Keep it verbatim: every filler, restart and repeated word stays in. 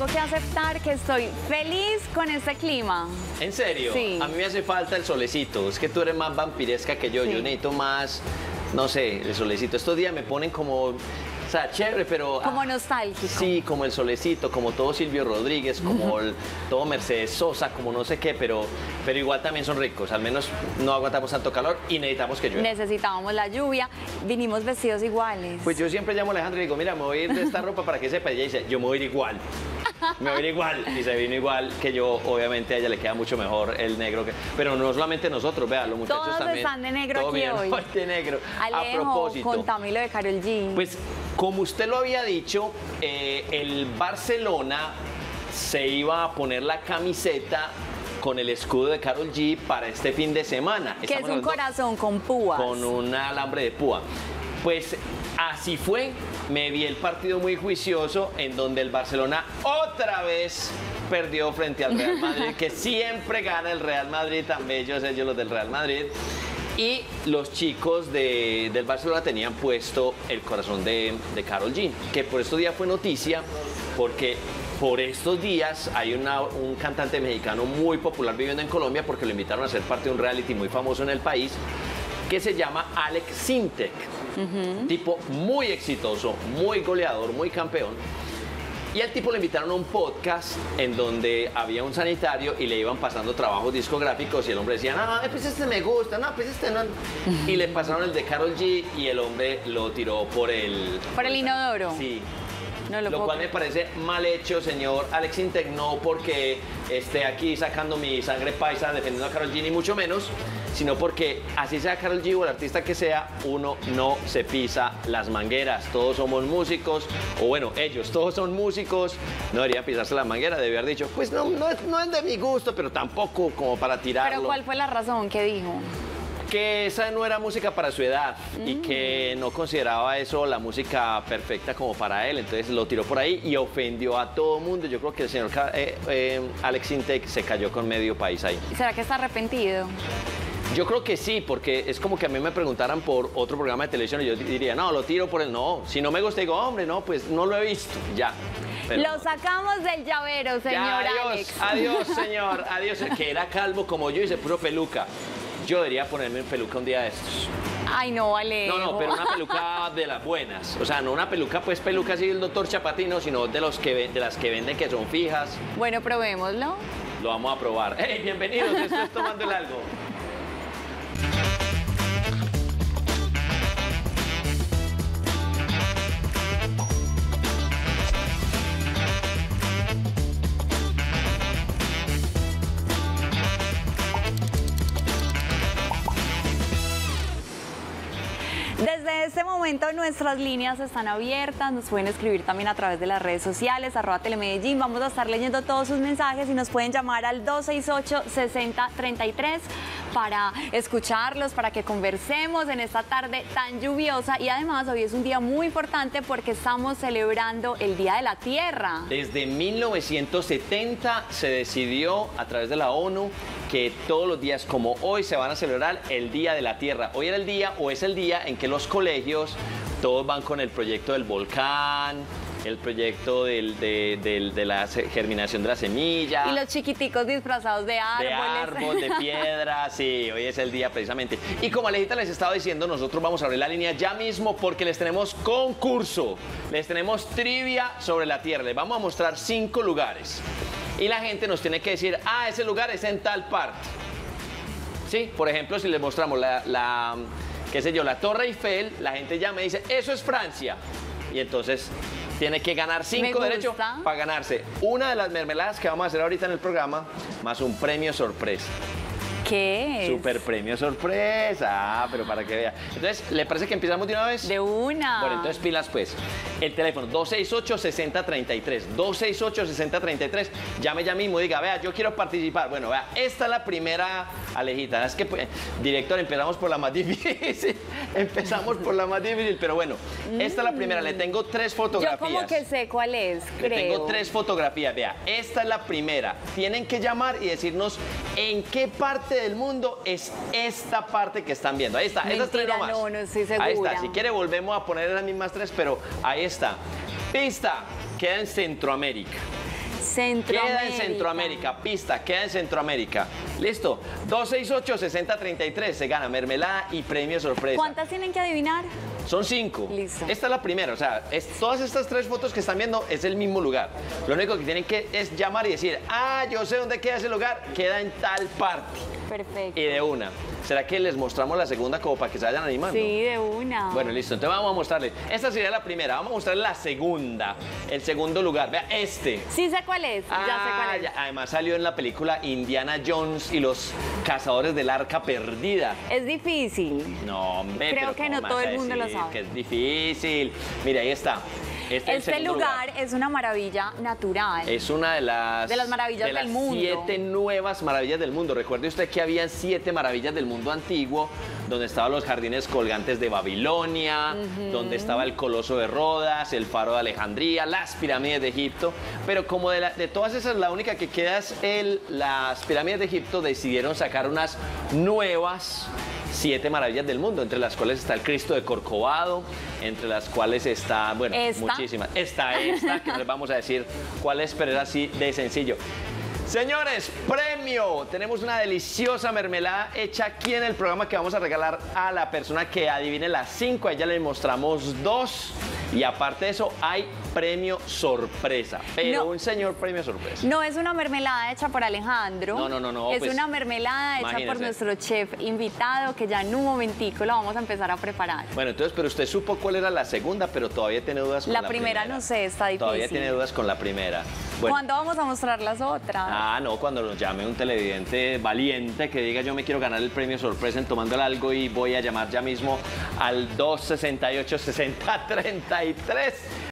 tengo que aceptar que estoy feliz con este clima. ¿En serio? Sí. A mí me hace falta el solecito. Es que tú eres más vampiresca que yo. Sí. Yo necesito más, no sé, el solecito. Estos días me ponen como... O sea, chévere, pero... Como ah, nostálgico. Sí, como el solecito, como todo Silvio Rodríguez, como el, todo Mercedes Sosa, como no sé qué, pero, pero igual también son ricos. Al menos no aguantamos tanto calor y necesitamos que llueva. Necesitábamos la lluvia, vinimos vestidos iguales. Pues yo siempre llamo a Alejandra y digo, mira, me voy a ir de esta ropa para que sepa. Y ella dice, yo me voy a ir igual. Me voy a ir igual. Y se vino igual que yo. Obviamente a ella le queda mucho mejor el negro. Que... Pero no solamente nosotros, vea, los muchachos Todos también. Todos están de negro Todo aquí bien, hoy. hoy de negro. Alejo, a propósito. contame lo de Karol G. Pues, como usted lo había dicho, eh, el Barcelona se iba a poner la camiseta con el escudo de Karol G para este fin de semana. Que es un corazón con púas. Con un alambre de púa. Pues así fue. Me vi el partido muy juicioso en donde el Barcelona otra vez perdió frente al Real Madrid, que siempre gana el Real Madrid, tan bellos ellos los del Real Madrid. Y los chicos de, del Barcelona tenían puesto el corazón de, de Karol G, que por estos días fue noticia, porque por estos días hay una, un cantante mexicano muy popular viviendo en Colombia, porque lo invitaron a ser parte de un reality muy famoso en el país, que se llama Alex Sintek. Uh-huh. Tipo muy exitoso, muy goleador, muy campeón. Y al tipo le invitaron a un podcast en donde había un sanitario y le iban pasando trabajos discográficos y el hombre decía, no, no, pues este me gusta, no, pues este no. Y le pasaron el de Karol G y el hombre lo tiró por el... ¿Por el inodoro? Sí. No lo, lo cual me parece mal hecho, señor Alex Sintek, no porque esté aquí sacando mi sangre paisa defendiendo a Karol G, ni mucho menos, sino porque así sea Karol G o el artista que sea, uno no se pisa las mangueras. Todos somos músicos, o bueno, ellos todos son músicos, no deberían pisarse las mangueras, debería haber dicho, pues no, no, es, no es de mi gusto, pero tampoco como para tirarlo. ¿Pero cuál fue la razón que dijo? Que esa no era música para su edad mm. y que no consideraba eso la música perfecta como para él, entonces lo tiró por ahí y ofendió a todo el mundo. Yo creo que el señor eh, eh, Alex Sintek se cayó con medio país ahí. ¿Será que está arrepentido? Yo creo que sí, porque es como que a mí me preguntaran por otro programa de televisión y yo diría, no, lo tiro por el no. Si no me gusta, digo, hombre, no, pues no lo he visto, ya. Pero lo sacamos del llavero, señor ya, adiós, Alex. Adiós, señor, adiós. El que era calvo como yo y se puso peluca. Yo debería ponerme en peluca un día de estos. Ay, no, Alejo. No, no, pero una peluca de las buenas. O sea, no una peluca, pues peluca así del doctor Chapatino, sino de, los que, de las que venden que son fijas. Bueno, probémoslo. Lo vamos a probar. ¡Hey, bienvenidos! Esto es Tomando el Algo. Desde este momento nuestras líneas están abiertas, nos pueden escribir también a través de las redes sociales, arroba Telemedellín, vamos a estar leyendo todos sus mensajes y nos pueden llamar al dos seis ocho, seis cero tres tres para escucharlos, para que conversemos en esta tarde tan lluviosa y además hoy es un día muy importante porque estamos celebrando el Día de la Tierra. Desde mil novecientos setenta se decidió a través de la ONU que todos los días como hoy se van a celebrar el Día de la Tierra. Hoy era el día o es el día en que los colegios todos van con el proyecto del volcán, el proyecto del, de, del, de la germinación de la semilla. Y los chiquiticos disfrazados de árboles. De árbol, de piedra, sí, hoy es el día precisamente. Y como Alejita les estaba diciendo, nosotros vamos a abrir la línea ya mismo porque les tenemos concurso, les tenemos trivia sobre la Tierra, les vamos a mostrar cinco lugares. Y la gente nos tiene que decir, ah, ese lugar es en tal parte. Sí, por ejemplo, si les mostramos la, la qué sé yo, la Torre Eiffel, la gente ya me dice, eso es Francia. Y entonces tiene que ganar cinco derechos para ganarse una de las mermeladas que vamos a hacer ahorita en el programa, más un premio sorpresa. ¿Qué es? Super premio sorpresa, ah, pero para que vea. Entonces, ¿le parece que empezamos de una vez? De una. Bueno, entonces pilas pues. El teléfono dos seis ocho, seis cero tres tres, dos seis ocho, seis cero tres tres. Llame ya mismo y diga, vea, yo quiero participar. Bueno, vea, esta es la primera, Alejita. Es que, pues, director, empezamos por la más difícil. Empezamos por la más difícil, pero bueno, mm. esta es la primera. Le tengo tres fotografías. Yo como que sé cuál es, Le creo. tengo tres fotografías, vea, esta es la primera. Tienen que llamar y decirnos en qué parte del mundo es esta parte que están viendo. Ahí está, Mentira, esas tres nomás. no, no estoy segura. Ahí está, si quiere volvemos a poner las mismas tres, pero ahí está. Pista, queda en Centroamérica. Centroamérica. Queda en Centroamérica, pista, queda en Centroamérica. Listo, dos seis ocho, seis cero tres tres, se gana mermelada y premio sorpresa. ¿Cuántas tienen que adivinar? Son cinco. Listo. Esta es la primera, o sea, es, todas estas tres fotos que están viendo es el mismo lugar. Lo único que tienen que es llamar y decir, ah, yo sé dónde queda ese lugar, queda en tal parte. Perfecto. Y de una. ¿Será que les mostramos la segunda como para que se vayan animando? Sí, de una. Bueno, listo. Entonces vamos a mostrarles. Esta sería la primera. Vamos a mostrarles la segunda. El segundo lugar. Vea, este. Sí sé cuál es. Ah, ya sé cuál es. ya. Además salió en la película Indiana Jones y los cazadores del arca perdida. Es difícil. No, hombre, Creo pero que ¿cómo no me todo vas a el mundo lo decir sabe. que es difícil. Mira, ahí está. Este, es el Este segundo lugar, es una maravilla natural. Es una de las, De las maravillas de del las mundo. siete nuevas maravillas del mundo. Recuerde usted que habían siete maravillas del mundo antiguo, donde estaban los jardines colgantes de Babilonia, uh-huh. donde estaba el Coloso de Rodas, el Faro de Alejandría, las pirámides de Egipto. Pero como de, la, de todas esas, la única que queda es el, las pirámides de Egipto, decidieron sacar unas nuevas siete maravillas del mundo, entre las cuales está el Cristo de Corcovado, entre las cuales está, bueno, ¿Esta? muchísimas. Está esta, que no les vamos a decir cuál es, pero es así de sencillo. Señores, premio. Tenemos una deliciosa mermelada hecha aquí en el programa que vamos a regalar a la persona que adivine las cinco. A ella le mostramos dos. Y aparte de eso, hay premio sorpresa. Pero No. un señor premio sorpresa. No es una mermelada hecha por Alejandro. No, no, no, no, Es pues, una mermelada hecha por imagínese. nuestro chef invitado, que ya en un momentico la vamos a empezar a preparar. Bueno, entonces, pero usted supo cuál era la segunda, pero todavía tiene dudas con La la, primera no sé, está difícil. Todavía tiene dudas con la primera. Bueno. ¿Cuándo vamos a mostrar las otras? Ah, no, cuando nos llame un televidente valiente que diga yo me quiero ganar el premio sorpresa en Tomándole Algo y voy a llamar ya mismo al dos sesenta y ocho, sesenta treinta y tres.